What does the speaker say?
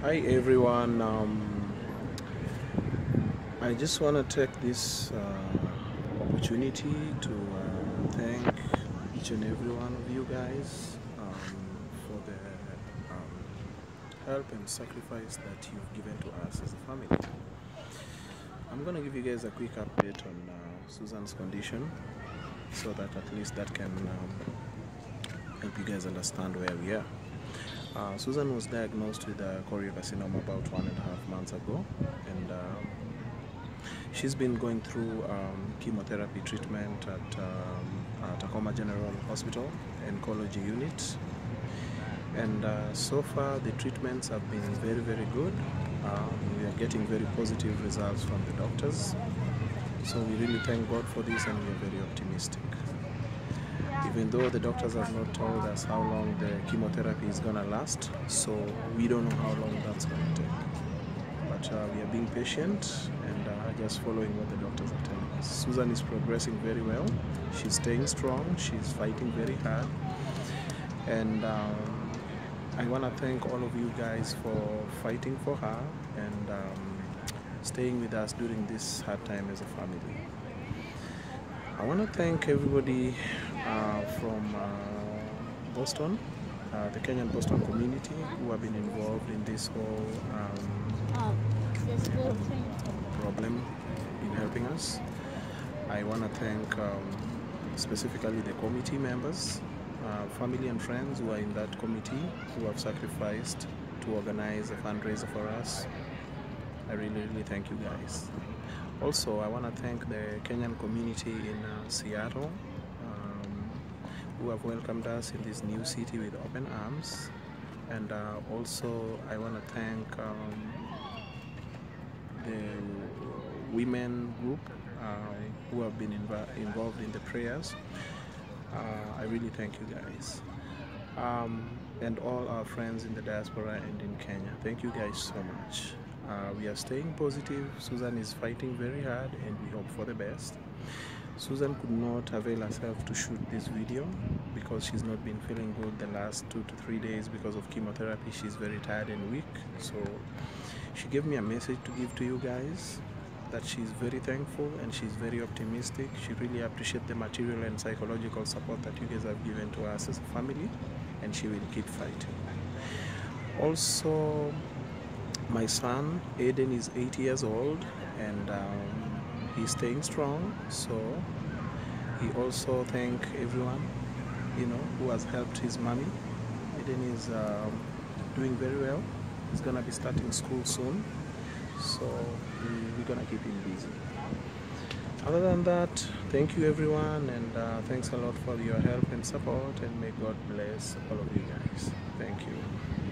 Hi everyone. I just want to take this opportunity to thank each and every one of you guys for the help and sacrifice that you've given to us as a family. I'm going to give you guys a quick update on Susan's condition so that at least that can help you guys understand where we are. Susan was diagnosed with choriocarcinoma about 1.5 months ago, and she's been going through chemotherapy treatment at Tacoma General Hospital Oncology Unit, and so far the treatments have been very good. We are getting very positive results from the doctors, so we really thank God for this, and we are very optimistic. Even though the doctors have not told us how long the chemotherapy is going to last, so we don't know how long that's going to take. But we are being patient and just following what the doctors are telling us. Susan is progressing very well. She's staying strong. She's fighting very hard. And I want to thank all of you guys for fighting for her and staying with us during this hard time as a family. I want to thank everybody from Boston, the Kenyan Boston community, who have been involved in this whole problem in helping us. I want to thank specifically the committee members, family and friends who are in that committee, who have sacrificed to organize a fundraiser for us. I really thank you guys. Also, I want to thank the Kenyan community in Seattle, who have welcomed us in this new city with open arms. And also I want to thank the women group who have been involved in the prayers. I really thank you guys. And all our friends in the diaspora and in Kenya. Thank you guys so much. We are staying positive. Susan is fighting very hard and we hope for the best. Susan could not avail herself to shoot this video because she's not been feeling good the last 2 to 3 days because of chemotherapy. She's very tired and weak, so she gave me a message to give to you guys that she's very thankful and she's very optimistic. She really appreciates the material and psychological support that you guys have given to us as a family, and she will keep fighting. Also, my son Aiden is 8 years old and he's staying strong, so he also thank everyone who has helped his mommy. Aiden is doing very well. He's gonna be starting school soon, so we're gonna keep him busy. Other than that, thank you everyone, and thanks a lot for your help and support, and may God bless all of you guys. Thank you.